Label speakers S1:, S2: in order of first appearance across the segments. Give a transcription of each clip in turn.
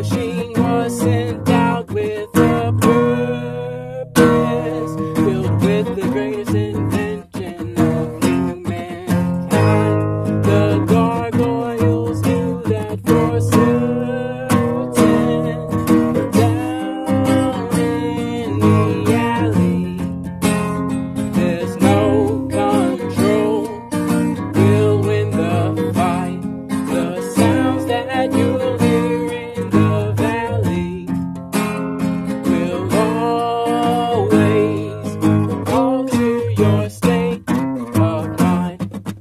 S1: machine was sent out with a purpose, filled with the greatest invention of humankind. The gargoyles knew that for certain. Down in the alley, there's no control. We'll win the fight. The sounds that you'll hear in the valley will always alter your state of mind.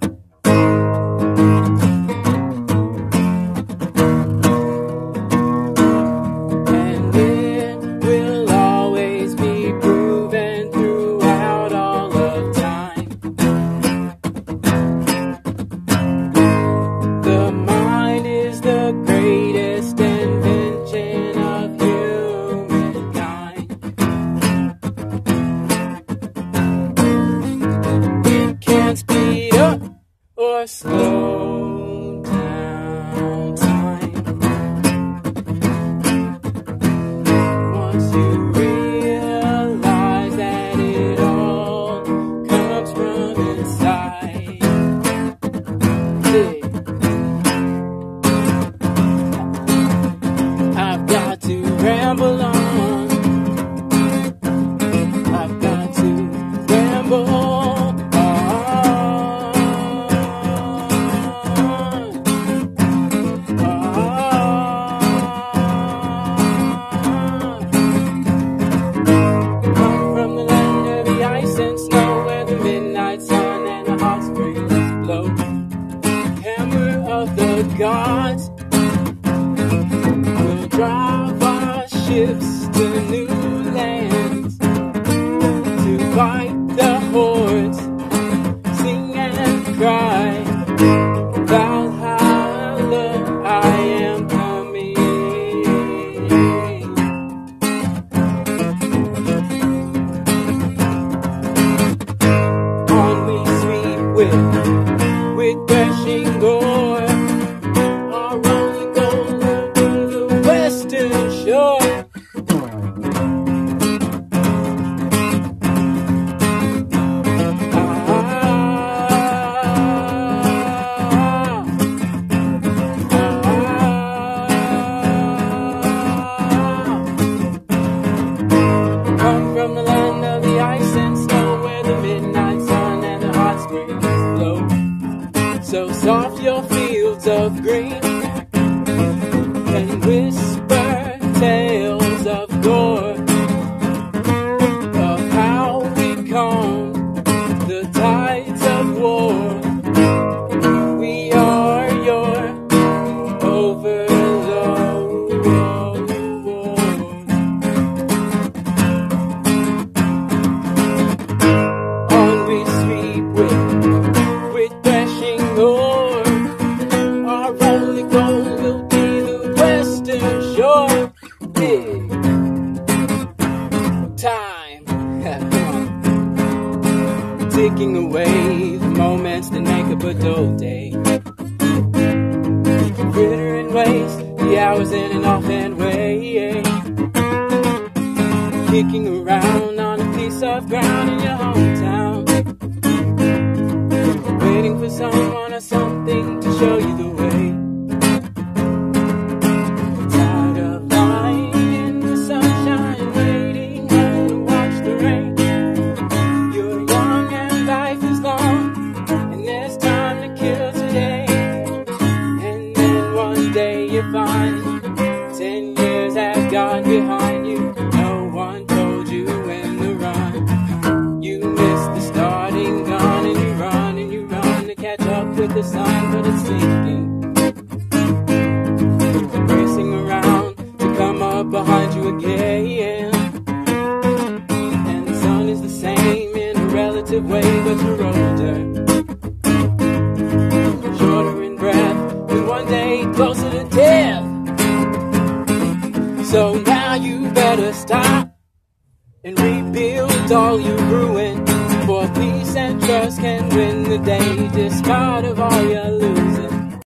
S1: And it will always be proven throughout all of time. The mind is the greatest invention of humankind. It can't speed up or slow down time. Once you realize that it all comes from inside. I've got to ramble on. I've got to ramble on. Come from the land of the ice and snow, where the midnight sun and the hot springs blow. Hammer of the gods will drive our ships to new lands, to fight the hordes, sing and cry. Valhalla, I am coming. On we sweep with threshing gore. Our rolling gold over the western shore. Come from the land of the ice and snow, where the midnight sun and the hot springs blow. So soft your fields of green, and whisper tales of gore, of how we calm the tides of war. We are your overlord. On we sweep with threshing oar. Our rolling gold will be the western shore. Yeah. Time, come on. Taking away the moments that make up a dull day. Fritter and waste the hours in an offhand way. Kicking around on a piece of ground in your hometown, waiting for someone or something to show you the way. Tired of lying in the sunshine, waiting to watch the rain. You're young and life is long, and there's time to kill today. And then one day you find 10 years have gone behind you. No one told you when to run. You missed the starting gun, and you run to catch up with the sun, but it's sinking. Racing around to come up behind you again. And the sun is the same in a relative way, but you're older, shorter in breath, and one day closer to death. So now you better stop and rebuild all you ruined, for peace and trust can win the day, despite of all you lose.